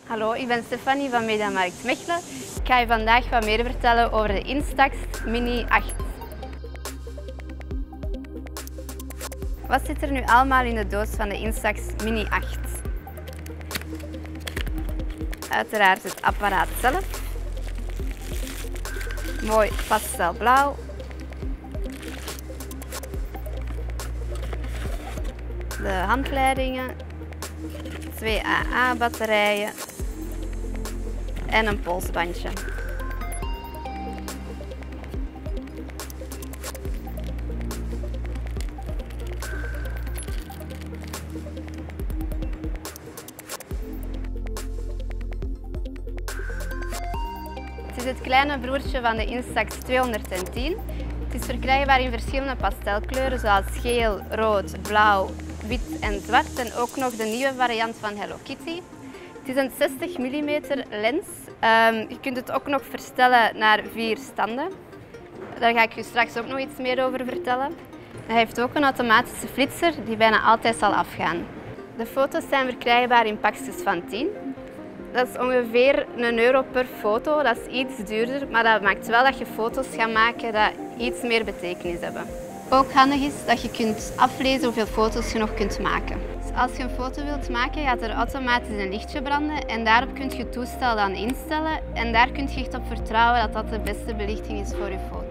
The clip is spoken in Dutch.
Hallo, ik ben Stefanie van Mediamarkt Mechelen. Ik ga je vandaag wat meer vertellen over de Instax Mini 8. Wat zit er nu allemaal in de doos van de Instax Mini 8? Uiteraard het apparaat zelf. Mooi pastelblauw. De handleidingen. 2 AA-batterijen. En een polsbandje. Het is het kleine broertje van de Instax 210. Het is verkrijgbaar in verschillende pastelkleuren zoals geel, rood, blauw, wit en zwart en ook nog de nieuwe variant van Hello Kitty. Het is een 60 mm lens. Je kunt het ook nog verstellen naar 4 standen. Daar ga ik je straks ook nog iets meer over vertellen. Hij heeft ook een automatische flitser die bijna altijd zal afgaan. De foto's zijn verkrijgbaar in pakjes van 10. Dat is ongeveer €1 per foto, dat is iets duurder, maar dat maakt wel dat je foto's gaat maken die iets meer betekenis hebben. Ook handig is dat je kunt aflezen hoeveel foto's je nog kunt maken. Dus als je een foto wilt maken, gaat er automatisch een lichtje branden en daarop kun je het toestel dan instellen en daar kun je echt op vertrouwen dat dat de beste belichting is voor je foto.